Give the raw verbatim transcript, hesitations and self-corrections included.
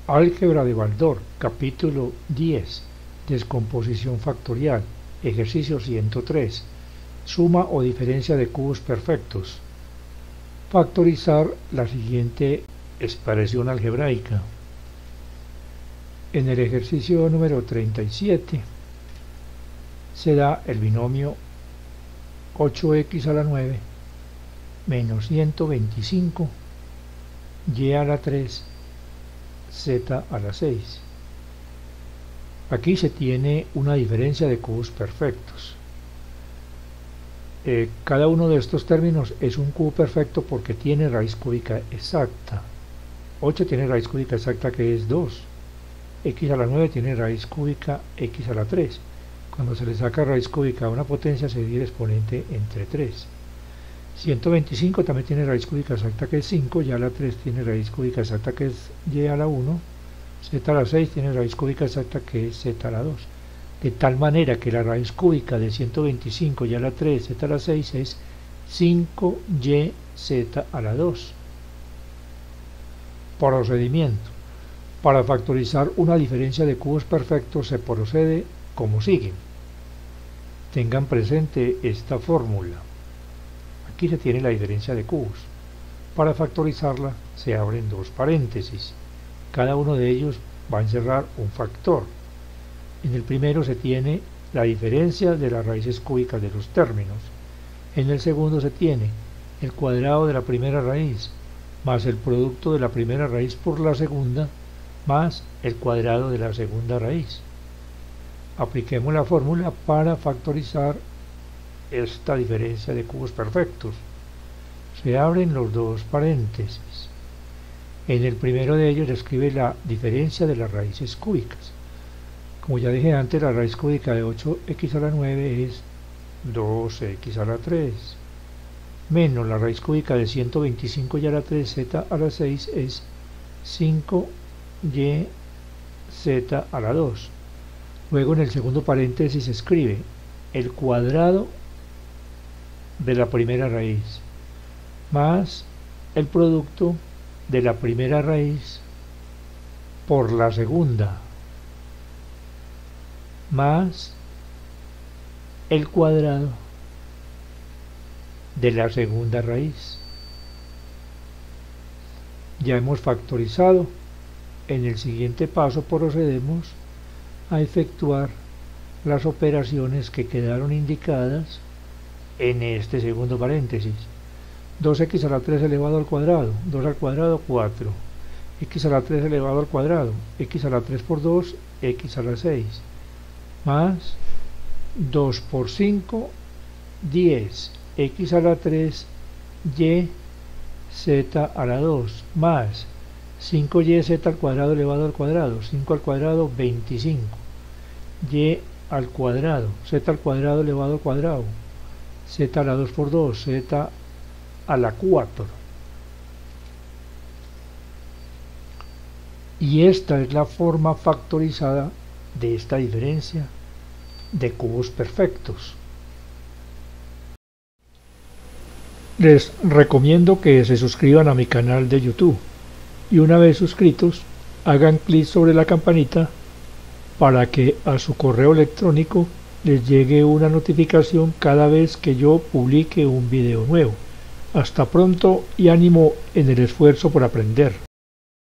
Álgebra de Baldor, capítulo diez, descomposición factorial, ejercicio ciento tres, suma o diferencia de cubos perfectos. Factorizar la siguiente expresión algebraica. En el ejercicio número treinta y siete se da el binomio ocho equis a la nueve menos ciento veinticinco y a la tres z a la seis. Aquí se tiene una diferencia de cubos perfectos. Eh, cada uno de estos términos es un cubo perfecto porque tiene raíz cúbica exacta. ocho tiene raíz cúbica exacta que es dos. X a la nueve tiene raíz cúbica x a la tres. Cuando se le saca raíz cúbica a una potencia se divide el exponente entre tres. ciento veinticinco también tiene raíz cúbica exacta que es cinco, y a la tres tiene raíz cúbica exacta que es y a la uno, z a la seis tiene raíz cúbica exacta que es z a la dos. De tal manera que la raíz cúbica de ciento veinticinco y a la tres, z a la seis es cinco y z a la dos. Procedimiento. Para factorizar una diferencia de cubos perfectos se procede como sigue. Tengan presente esta fórmula. Aquí se tiene la diferencia de cubos. Para factorizarla se abren dos paréntesis. Cada uno de ellos va a encerrar un factor. En el primero se tiene la diferencia de las raíces cúbicas de los términos. En el segundo se tiene el cuadrado de la primera raíz más el producto de la primera raíz por la segunda más el cuadrado de la segunda raíz. Apliquemos la fórmula para factorizar esta diferencia de cubos perfectos. Se abren los dos paréntesis. En el primero de ellos se escribe la diferencia de las raíces cúbicas. Como ya dije antes, la raíz cúbica de ocho equis a la nueve es dos equis a la tres, menos la raíz cúbica de ciento veinticinco y a la tres, z a la seis es cinco y z a la dos. Luego en el segundo paréntesis se escribe el cuadrado de la primera raíz más el producto de la primera raíz por la segunda más el cuadrado de la segunda raíz. Ya hemos factorizado. En el siguiente paso procedemos a efectuar las operaciones que quedaron indicadas en este segundo paréntesis. dos equis a la tres elevado al cuadrado, dos al cuadrado, cuatro. X a la tres elevado al cuadrado, x a la tres por dos, x a la seis. Más dos por cinco, diez. X a la tres, y z a la dos. Más cinco y z al cuadrado elevado al cuadrado, cinco al cuadrado, veinticinco. Y al cuadrado, z al cuadrado elevado al cuadrado, z a la dos por dos, z a la cuatro. Y esta es la forma factorizada de esta diferencia de cubos perfectos. Les recomiendo que se suscriban a mi canal de YouTube y una vez suscritos hagan clic sobre la campanita para que a su correo electrónico les llegue una notificación cada vez que yo publique un video nuevo. Hasta pronto y ánimo en el esfuerzo por aprender.